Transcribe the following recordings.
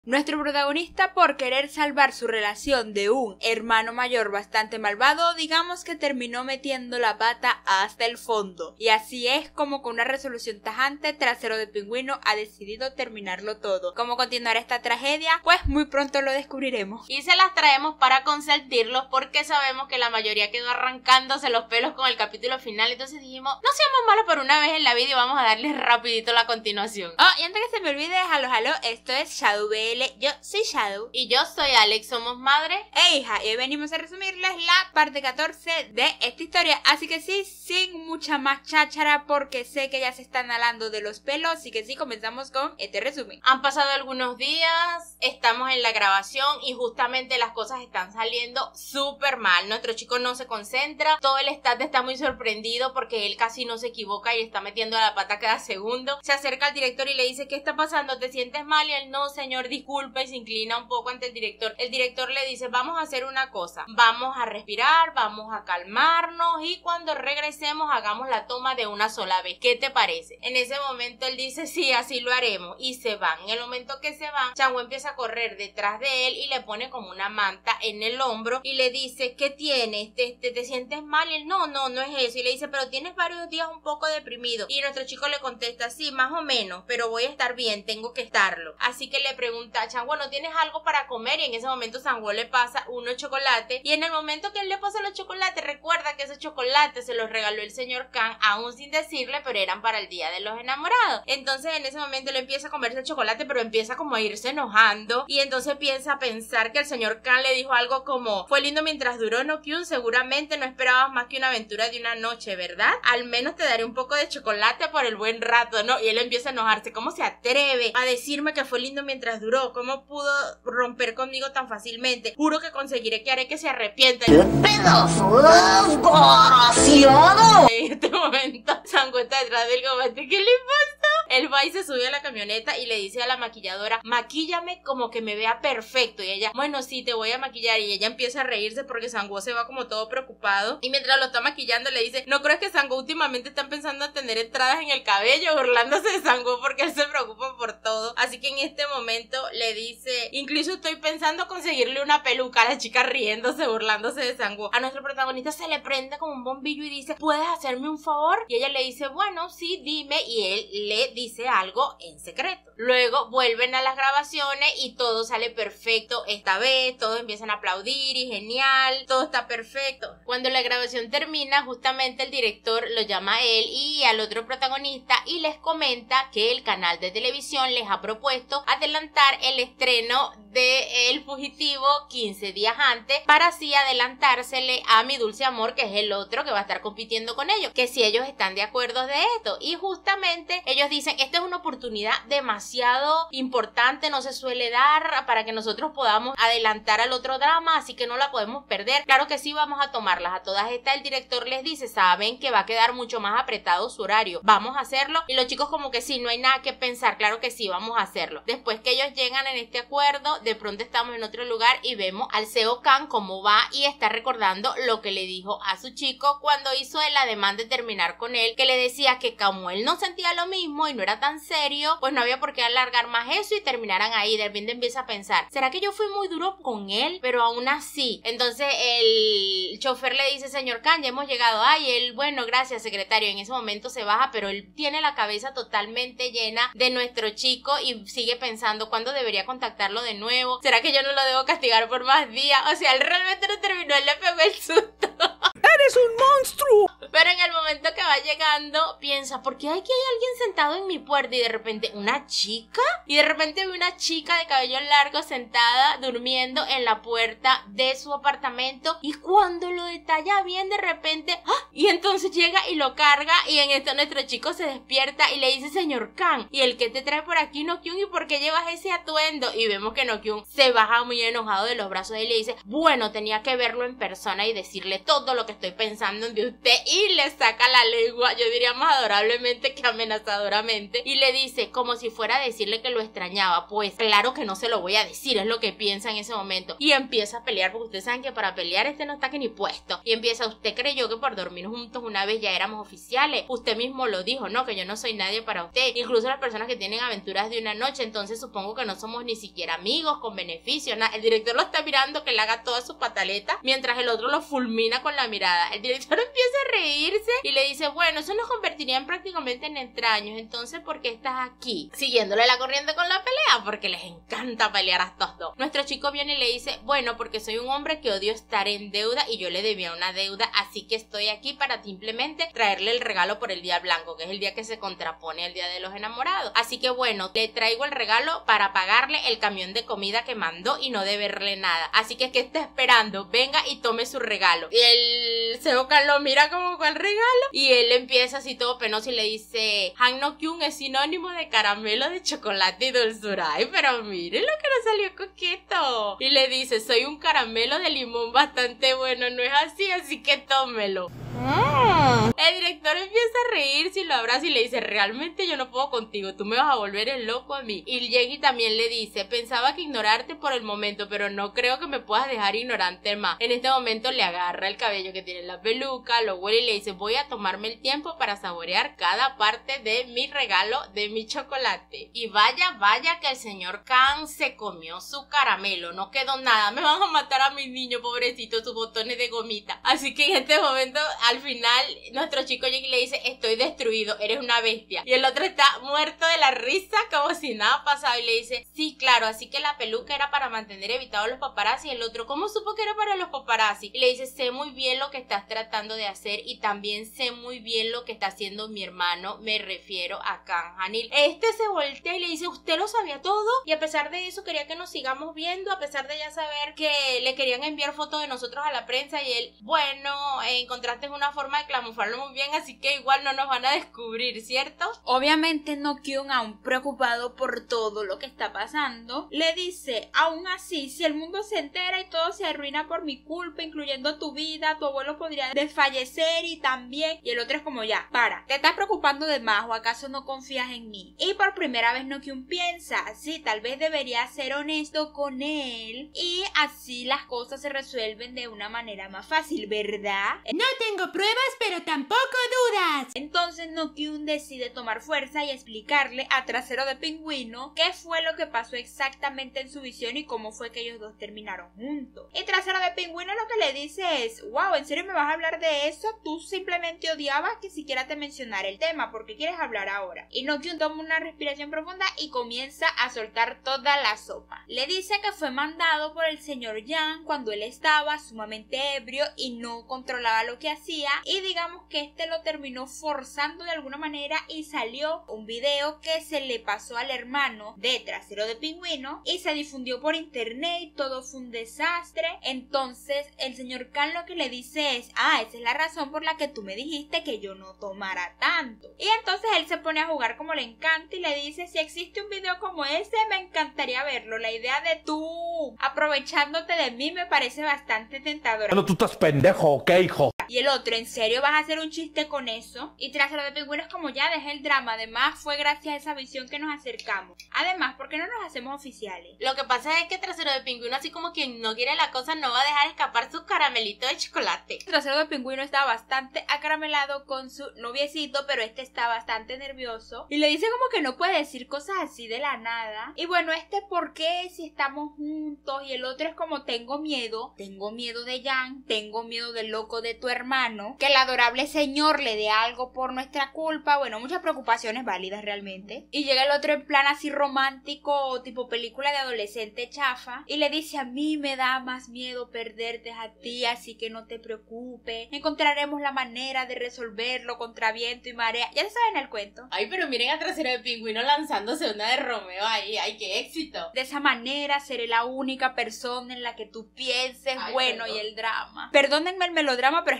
Nuestro protagonista, por querer salvar su relación de un hermano mayor bastante malvado, digamos que terminó metiendo la pata hasta el fondo. Y así es como con una resolución tajante, Trasero de Pingüino ha decidido terminarlo todo. ¿Cómo continuar esta tragedia? Pues muy pronto lo descubriremos. Y se las traemos para consentirlos porque sabemos que la mayoría quedó arrancándose los pelos con el capítulo final. Entonces dijimos, no seamos malos por una vez en la vida y vamos a darles rapidito la continuación. Oh, y antes que se me olvide, halo, esto es Shadow BL. Yo soy Shadow. Y yo soy Alex, somos madre e hija. Y hoy venimos a resumirles la parte 14 de esta historia. Así que sí, sin mucha más cháchara, porque sé que ya se están alando de los pelos. Así que sí, comenzamos con este resumen. Han pasado algunos días, estamos en la grabación y justamente las cosas están saliendo súper mal. Nuestro chico no se concentra, todo el staff está muy sorprendido porque él casi no se equivoca y está metiendo la pata cada segundo. Se acerca al director y le dice, ¿qué está pasando? ¿Te sientes mal? Y él, no señor, disculpa, y se inclina un poco ante el director. El director le dice, vamos a hacer una cosa, vamos a respirar, vamos a calmarnos y cuando regresemos hagamos la toma de una sola vez. ¿Qué te parece? En ese momento él dice, sí, así lo haremos, y se van. En el momento que se van, Changwoo empieza a correr detrás de él y le pone como una manta en el hombro y le dice, ¿qué tienes? ¿Te sientes mal? Y él, no es eso. Y le dice, pero tienes varios días un poco deprimido. Y nuestro chico le contesta, sí, más o menos, pero voy a estar bien, tengo que estarlo. Así que le pregunta a Changwoo, ¿no tienes algo para comer? Y en ese momento Changwoo le pasa unos chocolates y en el momento que él le pasa los chocolates, recuerda que esos chocolates se los regaló el señor Kang, aún sin decirle, pero eran para el día de los enamorados. Entonces en ese momento él empieza a comerse el chocolate, pero empieza como a irse enojando y entonces empieza a pensar que el señor Kang le dijo algo como, fue lindo mientras duró, no Kyun, seguramente no esperabas más que una aventura de una noche, ¿verdad? Al menos te daré un poco de chocolate por el buen rato, ¿no? Y él empieza a enojarse, ¿cómo se atreve a decirme que fue lindo mientras duró? ¿Cómo pudo romper conmigo tan fácilmente? Juro que conseguiré que haré que se arrepienta. ¡Qué pedazo de desgraciado! En este momento, Changwoo está detrás del combate. ¿Qué le pasa? Él va y se sube a la camioneta y le dice a la maquilladora, maquíllame como que me vea perfecto. Y ella, bueno, sí, te voy a maquillar. Y ella empieza a reírse porque Changwoo se va como todo preocupado. Y mientras lo está maquillando le dice, ¿no crees que Changwoo últimamente están pensando en tener entradas en el cabello? Burlándose de Changwoo porque él se preocupa por todo. Así que en este momento le dice, incluso estoy pensando conseguirle una peluca. A la chica riéndose, burlándose de Changwoo. A nuestro protagonista se le prende como un bombillo y dice, ¿puedes hacerme un favor? Y ella le dice, bueno, sí, dime. Y él le dice algo en secreto. Luego vuelven a las grabaciones y todo sale perfecto esta vez, todos empiezan a aplaudir y genial, todo está perfecto. Cuando la grabación termina, justamente el director lo llama a él y al otro protagonista y les comenta que el canal de televisión les ha propuesto adelantar el estreno de El Fugitivo 15 días antes para así adelantársele a Mi Dulce Amor, que es el otro que va a estar compitiendo con ellos, que si ellos están de acuerdo de esto. Y justamente ellos dicen, esta es una oportunidad demasiado importante, no se suele dar para que nosotros podamos adelantar al otro drama, así que no la podemos perder. Claro que sí, vamos a tomarlas. A todas estas el director les dice, saben que va a quedar mucho más apretado su horario, vamos a hacerlo. Y los chicos como que sí, no hay nada que pensar, claro que sí, vamos a hacerlo. Después que ellos llegan en este acuerdo, de pronto estamos en otro lugar y vemos al Seo Kang cómo va y está recordando lo que le dijo a su chico cuando hizo el ademán de terminar con él, que le decía que como él no sentía lo mismo y no era tan serio, pues no había por qué alargar más eso y terminaran ahí. De repente empieza a pensar, ¿será que yo fui muy duro con él? Pero aún así. Entonces el chofer le dice, señor Kang, ya hemos llegado. Ay, él, bueno, gracias, secretario. En ese momento se baja, pero él tiene la cabeza totalmente llena de nuestro chico y sigue pensando, ¿cuándo debería contactarlo de nuevo? ¿Será que yo no lo debo castigar por más días? O sea, él realmente no terminó, él le pegó el susto. ¡Eres un monstruo! Pero en el momento que va llegando, piensa, ¿por qué hay que hay alguien sentado en mi puerta? Y de repente, ¿una chica? Y de repente ve una chica de cabello largo sentada, durmiendo en la puerta de su apartamento. Y cuando lo detalla bien, de repente, ¡ah! Y entonces llega y lo carga. Y en esto nuestro chico se despierta y le dice, señor Kang, ¿y el que te trae por aquí, No Kyun? ¿Y por qué llevas ese atuendo? Y vemos que No Kyun se baja muy enojado de los brazos de él y le dice, bueno, tenía que verlo en persona y decirle todo lo que estoy pensando en de usted, y le saca la lengua, yo diría más adorablemente que amenazadoramente, y le dice como si fuera a decirle que lo extrañaba. Pues claro que no se lo voy a decir, es lo que piensa en ese momento, y empieza a pelear, porque ustedes saben que para pelear no está que ni puesto, y empieza: usted creyó que por dormir juntos una vez ya éramos oficiales, usted mismo lo dijo, no, que yo no soy nadie para usted, incluso las personas que tienen aventuras de una noche, entonces supongo que no somos ni siquiera amigos con beneficios, nada. El director lo está mirando que le haga toda su pataleta, mientras el otro lo fulmina con la mirada. El director empieza a reírse y le dice: bueno, eso nos convertiría prácticamente en extraños, entonces ¿por qué estás aquí? Siguiéndole la corriente con la pelea, porque les encanta pelear a estos dos. Nuestro chico viene y le dice: bueno, porque soy un hombre que odio estar en deuda y yo le debía una deuda, así que estoy aquí para simplemente traerle el regalo por el día blanco, que es el día que se contrapone al día de los enamorados. Así que bueno, le traigo el regalo para pagarle el camión de comida que mandó y no deberle nada. Así que, ¿qué está esperando? Venga y tome su regalo. Y el Seo Kang lo mira como: ¿cuál regalo? Y él empieza así todo penoso y le dice: Han No Kyun es sinónimo de caramelo de chocolate y dulzura. Ay, pero miren lo que nos salió coqueto. Y le dice: soy un caramelo de limón bastante bueno, no es así, así que tómelo. El director empieza a reírse y lo abraza y le dice: realmente yo no puedo contigo, tú me vas a volver el loco a mí. Y Jenny también le dice: pensaba que ignorarte por el momento, pero no creo que me puedas dejar ignorante más. En este momento le agarra el cabello que tiene en la peluca, lo huele y le dice: voy a tomarme el tiempo para saborear cada parte de mi regalo, de mi chocolate. Y vaya que el señor Kang se comió su caramelo, no quedó nada. Me van a matar a mi niño, pobrecito, sus botones de gomita. Así que en este momento, al final, nuestro chico Jake le dice: estoy destruido, eres una bestia. Y el otro está muerto de la risa como si nada pasado y le dice: sí, claro, así que la peluca era para mantener evitados los paparazzi. Y el otro: ¿cómo supo que era para los paparazzi? Y le dice: sé muy bien lo que estás tratando de hacer y también sé muy bien lo que está haciendo mi hermano, me refiero a Kang Han-il. Este se voltea y le dice: ¿usted lo sabía todo? Y a pesar de eso quería que nos sigamos viendo, a pesar de ya saber que le querían enviar fotos de nosotros a la prensa. Y él: bueno, encontraste una forma de camuflarlo muy bien, así que igual no nos van a descubrir, ¿cierto? Obviamente No Kyun, aún preocupado por todo lo que está pasando, le dice: aún así, si el mundo se entera y todo se arruina por mi culpa, incluyendo tu vida, tu abuelo podría desfallecer y también... Y el otro es como: ya, para, ¿te estás preocupando de más o acaso no confías en mí? Y por primera vez No Kyun piensa: sí, tal vez debería ser honesto con él y así las cosas se resuelven de una manera más fácil, ¿verdad? No tengo pruebas, pero tampoco dudas. Entonces No Kyun decide tomar fuerza y explicarle a Trasero de Pingüino qué fue lo que pasó exactamente en su visión y cómo fue que ellos dos terminaron juntos. Y Trasero de Pingüino lo que le dice es: wow, ¿en serio me vas a hablar de eso? Tú simplemente odiabas que siquiera te mencionara el tema, ¿por qué quieres hablar ahora? Y No Kyun toma una respiración profunda y comienza a soltar toda la sopa. Le dice que fue mandado por el señor Yang cuando él estaba sumamente ebrio y no controlaba lo que hacía, y digamos que este lo terminó forzando de alguna manera y salió un video que se le pasó al hermano de Trasero de Pingüino y se difundió por internet y todo fue un desastre. Entonces el señor Kang lo que le dice es: esa es la razón por la que tú me dijiste que yo no tomara tanto. Y entonces él se pone a jugar como le encanta y le dice: si existe un video como ese, me encantaría verlo. La idea de tú aprovechándote de mí me parece bastante tentadora. Bueno, tú estás pendejo, ¿ok, hijo? Y el otro: ¿en serio vas a hacer un chiste con eso? Y Trasero de Pingüino es como: ya deja el drama, además fue gracias a esa visión que nos acercamos. Además, ¿por qué no nos hacemos oficiales? Lo que pasa es que Trasero de Pingüino, así como quien no quiere la cosa, no va a dejar escapar su caramelito de chocolate. Trasero de Pingüino está bastante acaramelado con su noviecito, pero este está bastante nervioso y le dice como que no puede decir cosas así de la nada. Y bueno, ¿por qué si estamos juntos? Y el otro es como: tengo miedo de Yang, tengo miedo del loco de tu hermano, que el adorable señor le dé algo por nuestra culpa. Bueno, muchas preocupaciones válidas realmente. Y llega el otro en plan así romántico, tipo película de adolescente chafa, y le dice: a mí me da más miedo perderte a ti, así que no te preocupes, encontraremos la manera de resolverlo contra viento y marea. Ya se saben el cuento. Ay, pero miren a Trasero de Pingüino lanzándose una de Romeo ahí. Ay, qué éxito. De esa manera seré la única persona en la que tú pienses. Ay, bueno, perdón. y el drama. Perdónenme el melodrama, pero es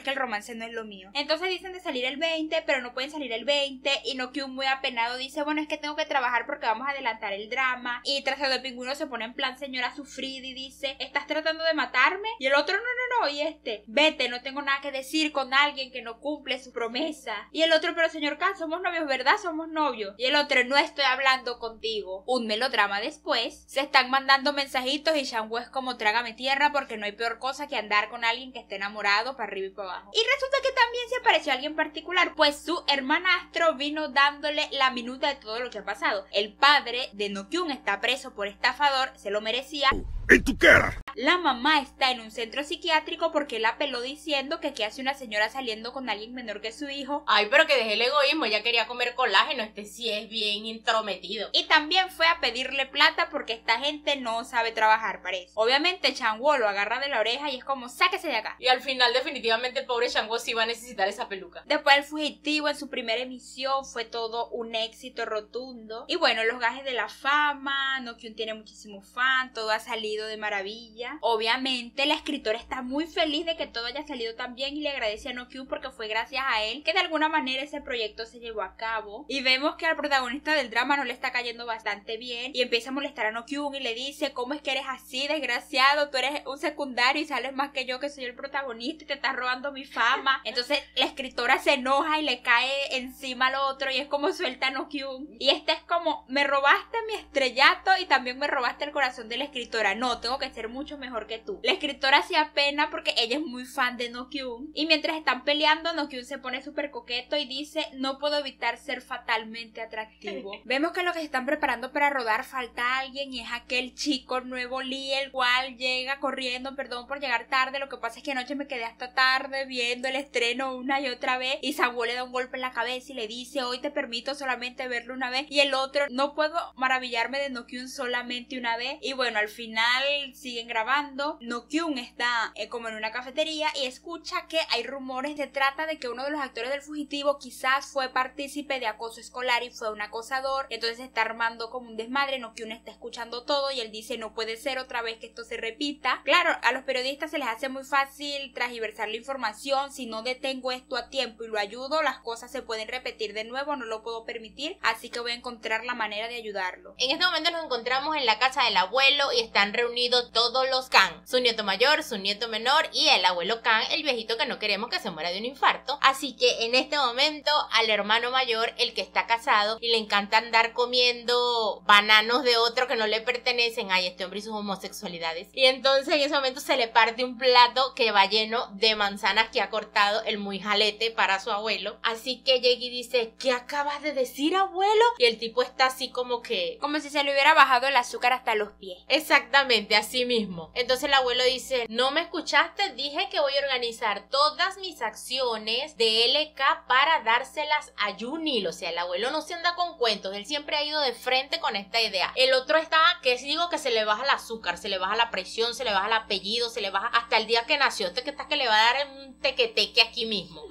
es que el romance no es lo mío. Entonces dicen de salir el 20, pero no pueden salir el 20 y Nokyun muy apenado dice, bueno, es que tengo que trabajar porque vamos a adelantar el drama. Y Trasero de Pingüino se pone en plan señora sufrida y dice, ¿estás tratando de matarme? Y el otro, no, y vete, no tengo nada que decir con alguien que no cumple su promesa. Y el otro, pero señor Kan, somos novios, ¿verdad? Somos novios. Y el otro, no estoy hablando contigo. Un melodrama después, se están mandando mensajitos y Shangwoo es como trágame tierra porque no hay peor cosa que andar con alguien que esté enamorado para arriba y para abajo. Y resulta que también se apareció alguien particular, pues su hermanastro vino dándole la minuta de todo lo que ha pasado. El padre de Nokyun está preso por estafador, se lo merecía. ¿En tu cara? La mamá está en un centro psiquiátrico porque la peló diciendo que qué hace una señora saliendo con alguien menor que su hijo. Ay, pero que deje el egoísmo, ella quería comer colágeno, sí es bien intrometido. Y también fue a pedirle plata porque esta gente no sabe trabajar, parece. Obviamente Changwoo lo agarra de la oreja y es como, sáquese de acá. Y al final definitivamente el pobre Shangwoo sí va a necesitar esa peluca. Después el fugitivo en su primera emisión fue todo un éxito rotundo. Y bueno, los gajes de la fama, Nokyun tiene muchísimos fans, todo ha salido de maravilla. Obviamente la escritora está muy feliz de que todo haya salido tan bien y le agradece a Nokyun porque fue gracias a él que de alguna manera ese proyecto se llevó a cabo. Y vemos que al protagonista del drama no le está cayendo bastante bien y empieza a molestar a Nokyun y le dice, ¿cómo es que eres así, desgraciado? Tú eres un secundario y sales más que yo que soy el protagonista y te estás robando mi fama. Entonces la escritora se enoja y le cae encima al otro y es como suelta a Nokyun. Y es como, me robaste mi estrellato y también me robaste el corazón de la escritora. No, tengo que ser mucho mejor que tú. La escritora hacía pena porque ella es muy fan de Nokyun. Y mientras están peleando, Nokyun se pone súper coqueto y dice, no puedo evitar ser fatalmente atractivo. Vemos que lo que se están preparando para rodar falta alguien y es aquel chico nuevo Lee, el cual llega corriendo, perdón por llegar tarde, lo que pasa es que anoche me quedé hasta tarde viendo el estreno una y otra vez y Shangwoo le da un golpe en la cabeza y le dice, hoy te permito solamente verlo una vez, y el otro, no puedo maravillarme de Nokyun solamente una vez. Y bueno, al final siguen grabando. Nokyun está como en una cafetería y escucha que hay rumores, se trata de que uno de los actores del fugitivo quizás fue partícipe de acoso escolar y fue un acosador, entonces se está armando como un desmadre. Nokyun está escuchando todo y él dice, no puede ser otra vez que esto se repita. Claro, a los periodistas se les hace muy fácil transgiversar la información, si no detengo esto a tiempo y lo ayudo, las cosas se pueden repetir de nuevo, no lo puedo permitir, así que voy a encontrar la manera de ayudarlo. En este momento nos encontramos en la casa del abuelo y están reunidos todos los Kan, su nieto mayor, su nieto menor y el abuelo Kan, el viejito que no queremos que se muera de un infarto. Así que en este momento al hermano mayor, el que está casado y le encanta andar comiendo bananos de otro que no le pertenecen, ay, este hombre y sus homosexualidades, y entonces en ese momento se le parte un plato que va lleno de manzanas que ha cortado el muy jalete para su abuelo. Así que llega y dice, ¿qué acabas de decir, abuelo? Y el tipo está así como si se le hubiera bajado el azúcar hasta los pies. Exactamente, así mismo. Entonces el abuelo dice, ¿no me escuchaste? Dije que voy a organizar todas mis acciones de LK para dárselas a Yunil. O sea, el abuelo no se anda con cuentos, él siempre ha ido de frente con esta idea. El otro está, que digo que se le baja el azúcar, se le baja la presión, se le baja el apellido, se le baja hasta el día que nació. Este que está que le va a dar un tequeteque aquí mismo.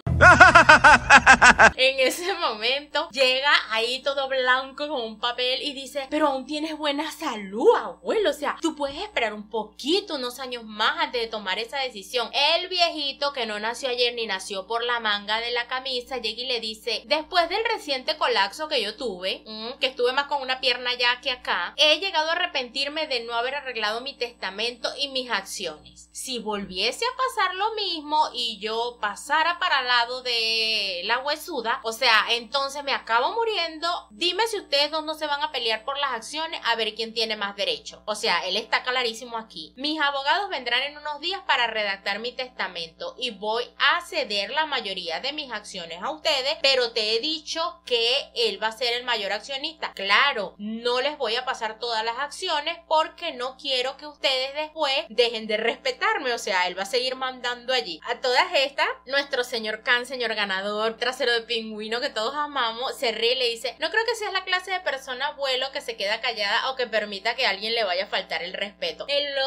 En ese momento llega ahí todo blanco con un papel y dice, pero aún tienes buena salud, abuelo, o sea, tú puedes esperar un poquito, unos años más antes de tomar esa decisión. El viejito que no nació ayer ni nació por la manga de la camisa llega y le dice, después del reciente colapso que yo tuve, que estuve más con una pierna allá que acá, he llegado a arrepentirme de no haber arreglado mi testamento y mis acciones. Si volviese a pasar lo mismo y yo pasara para el lado de la huesuda, o sea, entonces me acabo muriendo. Dime si ustedes dos no se van a pelear por las acciones a ver quién tiene más derecho. O sea, él está clarísimo aquí. Mis abogados vendrán en unos días para redactar mi testamento y voy a ceder la mayoría de mis acciones a ustedes, pero te he dicho que él va a ser el mayor accionista. Claro, no les voy a pasar todas las acciones porque no quiero que ustedes después dejen de respetarme. O sea, él va a seguir mandando allí. A todas estas, nuestro señor Kan, señor ganador, trasero de pingüino que todos amamos, se ríe y le dice, no creo que seas la clase de persona, abuelo, que se queda callada o que permita que a alguien le vaya a faltar el respeto. El otro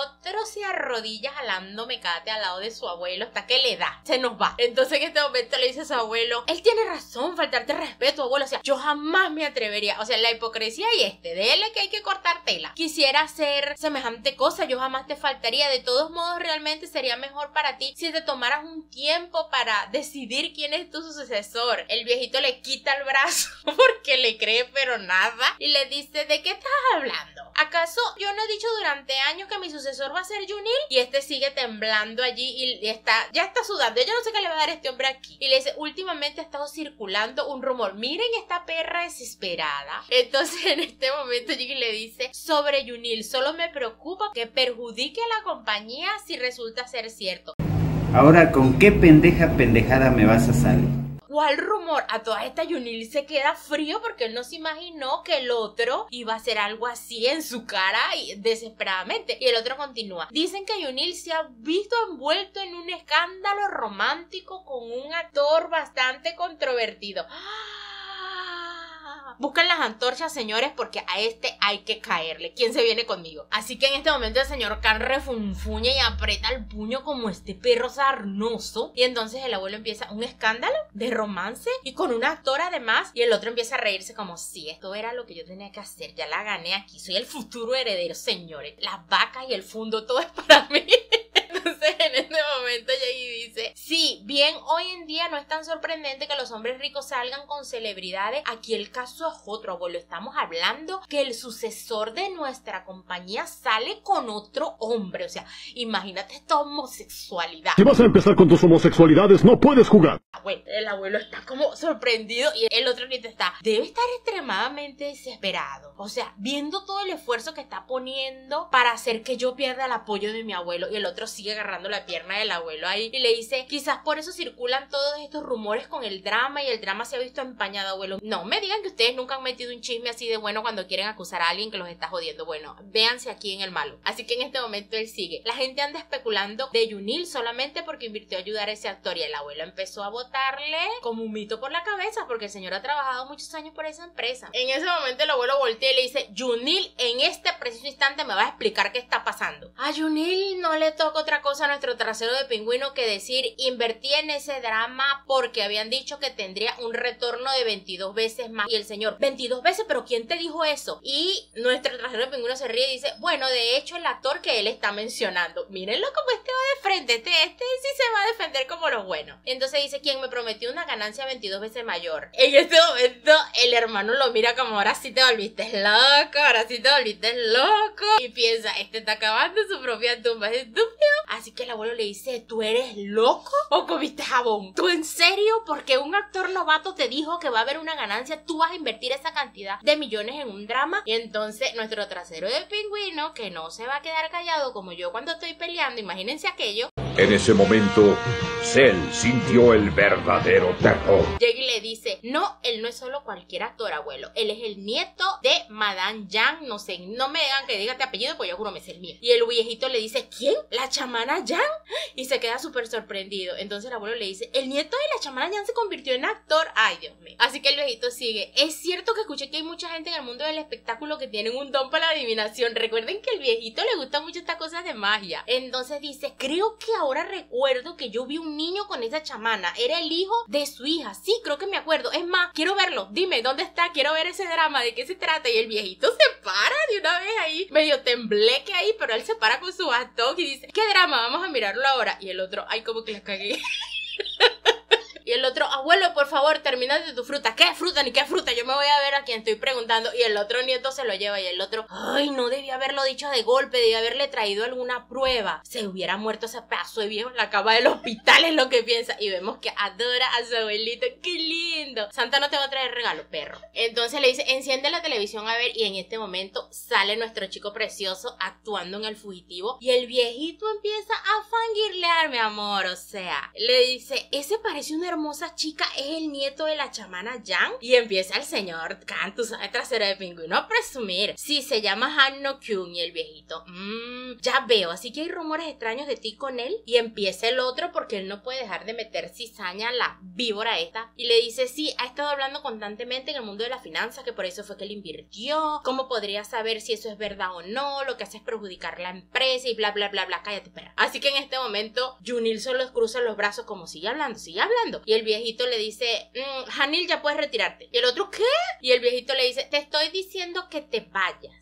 abuelo se arrodilla jalando mecate al lado de su abuelo hasta que le da, se nos va. Entonces en este momento le dice a su abuelo, él tiene razón, faltarte respeto, abuelo, o sea, yo jamás me atrevería, o sea, la hipocresía y dele que hay que cortar tela. Quisiera hacer semejante cosa, yo jamás te faltaría, de todos modos realmente sería mejor para ti si te tomaras un tiempo para decidir quién es tu sucesor. El viejito le quita el brazo porque le cree pero nada y le dice, ¿de qué estás hablando? ¿Acaso yo no he dicho durante años que mi sucesor va a ser Yunil? Y sigue temblando allí y ya está sudando. Yo no sé qué le va a dar a este hombre aquí. Y le dice, últimamente ha estado circulando un rumor. Miren esta perra desesperada. Entonces en este momento Jiggy le dice, sobre Yunil, solo me preocupa que perjudique a la compañía si resulta ser cierto. Ahora, ¿con qué pendejada me vas a salir? ¿Cuál rumor? A toda esta Yunil se queda frío porque él no se imaginó que el otro iba a hacer algo así en su cara y desesperadamente. Y el otro continúa. Dicen que Yunil se ha visto envuelto en un escándalo romántico con un actor bastante controvertido. Buscan las antorchas, señores, porque a este hay que caerle. ¿Quién se viene conmigo? Así que en este momento el señor Khan refunfuña y aprieta el puño como este perro sarnoso. Y entonces el abuelo empieza un escándalo de romance y con un actor además. Y el otro empieza a reírse como, sí, esto era lo que yo tenía que hacer. Ya la gané aquí. Soy el futuro heredero, señores. Las vacas y el fundo, todo es para mí. Entonces en este momento Jiggy dice, sí, bien, hoy en día no es tan sorprendente que los hombres ricos salgan con celebridades. Aquí el caso es otro, abuelo. Estamos hablando que el sucesor de nuestra compañía sale con otro hombre. O sea, imagínate esta homosexualidad. Si vas a empezar con tus homosexualidades, no puedes jugar. Bueno, el abuelo está como sorprendido y el otro nieto debe estar extremadamente desesperado. O sea, viendo todo el esfuerzo que está poniendo para hacer que yo pierda el apoyo de mi abuelo. Y el otro sigue agarrando la pierna del abuelo ahí y le dice, quizás por eso circulan todos estos rumores con el drama y el drama se ha visto empañado, abuelo. No me digan que ustedes nunca han metido un chisme así de bueno cuando quieren acusar a alguien que los está jodiendo. Bueno, véanse aquí en el malo. Así que en este momento él sigue. La gente anda especulando de Yunil solamente porque invirtió a ayudar a ese actor y el abuelo empezó a botarle como un mito por la cabeza porque el señor ha trabajado muchos años por esa empresa. En ese momento el abuelo voltea y le dice, Yunil en este preciso instante me va a explicar qué está pasando. A Yunil no le toca otra cosa a nuestro trasero de pingüino que decir, invertí en ese drama porque habían dicho que tendría un retorno de 22 veces más. Y el señor, 22 veces, pero ¿quién te dijo eso? Y nuestro trasero de pingüino se ríe y dice, bueno, de hecho el actor que él está mencionando, mírenlo como este va de frente, este sí se va a defender como los buenos. Entonces dice, ¿quién me prometió una ganancia 22 veces mayor? En este momento el hermano lo mira como, ahora sí te volviste loco, ahora sí te volviste loco. Y piensa, este está acabando su propia tumba, es estúpido. Así que el abuelo le dice, ¿tú eres loco o comiste jabón? ¿Tú en serio? Porque un actor novato te dijo que va a haber una ganancia, tú vas a invertir esa cantidad de millones en un drama. Y entonces nuestro trasero de pingüino, que no se va a quedar callado como yo cuando estoy peleando, imagínense aquello. En ese momento, Cell sintió el verdadero terror. Jiggy le dice, no, él no es solo cualquier actor, abuelo. Él es el nieto de Madame Yang, no sé, no me digan que diga este apellido, pues yo juro me sé el mío. Y el viejito le dice, ¿quién? ¿La chamana Yang? Y se queda súper sorprendido. Entonces el abuelo le dice, el nieto de la chamana Yang se convirtió en actor. Ay, Dios mío. Así que el viejito sigue, es cierto que escuché que hay mucha gente en el mundo del espectáculo que tienen un don para la adivinación. Recuerden que al viejito le gustan mucho estas cosas de magia. Entonces dice, creo que ahora recuerdo que yo vi un niño con esa chamana. Era el hijo de su hija. Sí, creo que me acuerdo. Es más, quiero verlo. Dime, ¿dónde está? Quiero ver ese drama. ¿De qué se trata? Y el viejito se para de una vez ahí. Medio tembleque ahí, pero él se para con su bastón y dice, ¿qué drama? Vamos a mirarlo ahora. Y el otro, ay, como que la cagué. Y el otro, abuelo, por favor, termina de tu fruta. ¿Qué fruta? Ni qué fruta. Yo me voy a ver a quien estoy preguntando. Y el otro nieto se lo lleva. Y el otro, ay, no debía haberlo dicho de golpe. Debía haberle traído alguna prueba. Se hubiera muerto ese pedazo de viejo en la cama del hospital, es lo que piensa. Y vemos que adora a su abuelito. ¡Qué lindo! Santa no te va a traer regalo, perro. Entonces le dice, enciende la televisión a ver. Y en este momento sale nuestro chico precioso actuando en El Fugitivo. Y el viejito empieza a fangirlear, mi amor. O sea, le dice, ese parece un hermosa chica es el nieto de la chamana Yang? Y empieza el señor Kan, tú sabes, trasero de pingüino, a presumir. Sí, se llama Han No Kyun. Y el viejito, ya veo, así que hay rumores extraños de ti con él. Y empieza el otro porque él no puede dejar de meter cizaña a la víbora esta. Y le dice, sí, ha estado hablando constantemente en el mundo de la finanza, que por eso fue que él invirtió. ¿Cómo podría saber si eso es verdad o no? Lo que hace es perjudicar la empresa y bla, bla, bla, bla. Cállate, perra. Así que en este momento, Junil solo cruza los brazos como sigue hablando, sigue hablando. Y el viejito le dice, Hanil, ya puedes retirarte. Y el otro, ¿qué? Y el viejito le dice, te estoy diciendo que te vayas.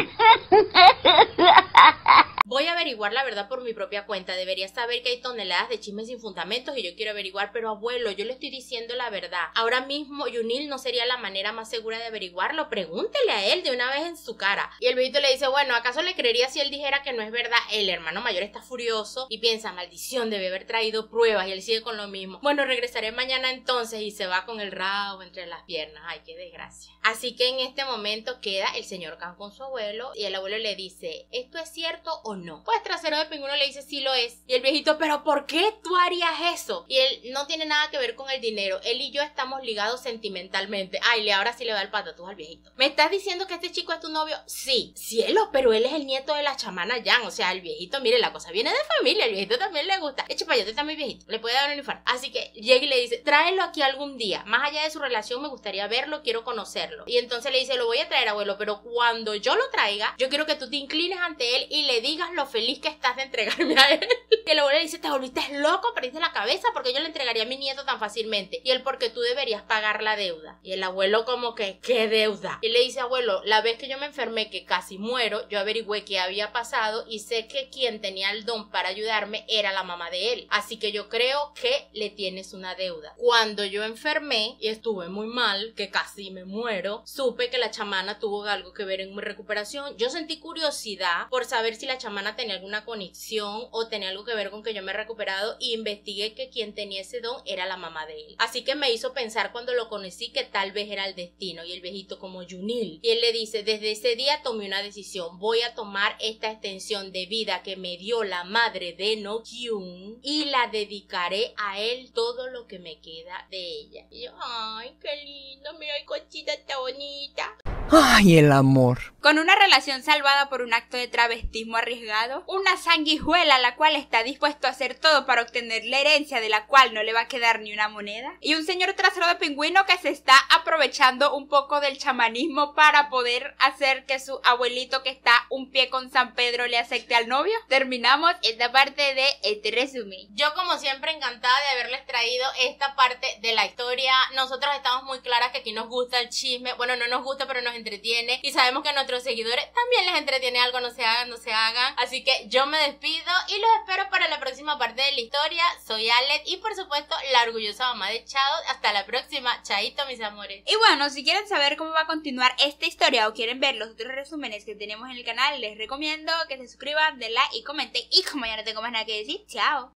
Voy a averiguar la verdad por mi propia cuenta. Debería saber que hay toneladas de chismes sin fundamentos y yo quiero averiguar, pero abuelo, yo le estoy diciendo la verdad. Ahora mismo Yunil no sería la manera más segura de averiguarlo. Pregúntele a él de una vez en su cara. Y el viejito le dice, bueno, ¿acaso le creería si él dijera que no es verdad? El hermano mayor está furioso y piensa, maldición, debe haber traído pruebas, y él sigue con lo mismo. Bueno, regresaré mañana entonces, y se va con el rabo entre las piernas. Ay, qué desgracia. Así que en este momento queda el señor Kan con su abuelo y el abuelo le dice, ¿esto es cierto o no? Pues trasero de pingüino le dice, sí lo es. Y el viejito, ¿pero por qué tú harías eso? Y él, no tiene nada que ver con el dinero, él y yo estamos ligados sentimentalmente. Ay, ahora sí le va el patatús al viejito. ¿Me estás diciendo que este chico es tu novio? Sí, cielo, pero él es el nieto de la chamana Yang. O sea, el viejito, mire, la cosa viene de familia, el viejito también le gusta. Eche para allá, está muy viejito, le puede dar un infarto. Así que llega y le dice, tráelo aquí algún día. Más allá de su relación, me gustaría verlo, quiero conocerlo. Y entonces le dice, lo voy a traer, abuelo, pero cuando yo lo traiga, yo quiero que tú te inclines ante él y le digas lo feliz que estás de entregarme a él. Y el abuelo le dice, te volviste loco, perdiste la cabeza, porque yo le entregaría a mi nieto tan fácilmente. Y él, porque tú deberías pagar la deuda. Y el abuelo como que, ¿qué deuda? Y le dice, abuelo, la vez que yo me enfermé, que casi muero, yo averigüé qué había pasado y sé que quien tenía el don para ayudarme era la mamá de él. Así que yo creo que le tienes una deuda. Cuando yo enfermé y estuve muy mal, que casi me muero, supe que la chamana tuvo algo que ver en mi recuperación. Yo sentí curiosidad por saber si la chamana tenía alguna conexión o tenía algo que ver con que yo me he recuperado, y investigué que quien tenía ese don era la mamá de él. Así que me hizo pensar cuando lo conocí que tal vez era el destino. Y el viejito como Yunil. Y él le dice, desde ese día tomé una decisión. Voy a tomar esta extensión de vida que me dio la madre de No Kyun y la dedicaré a él todo lo que me queda de ella. Y yo, ay, qué lindo, mira, ay, Conchita está bonita. ¡Ay, el amor! Con una relación salvada por un acto de travestismo arriesgado, una sanguijuela la cual está dispuesto a hacer todo para obtener la herencia de la cual no le va a quedar ni una moneda, y un señor trasero de pingüino que se está aprovechando un poco del chamanismo para poder hacer que su abuelito, que está un pie con San Pedro, le acepte al novio. Terminamos esta parte de este resumen. Yo como siempre encantada de haberles traído esta parte de la historia. Nosotros estamos muy claras que aquí nos gusta el chisme. Bueno, no nos gusta, pero nos entretiene, y sabemos que a nuestros seguidores también les entretiene algo, no se hagan. Así que yo me despido y los espero para la próxima parte de la historia. Soy Alet y por supuesto la orgullosa mamá de Chao. Hasta la próxima, chaito mis amores. Y bueno, si quieren saber cómo va a continuar esta historia o quieren ver los otros resúmenes que tenemos en el canal, les recomiendo que se suscriban, den like y comenten. Y como ya no tengo más nada que decir, chao.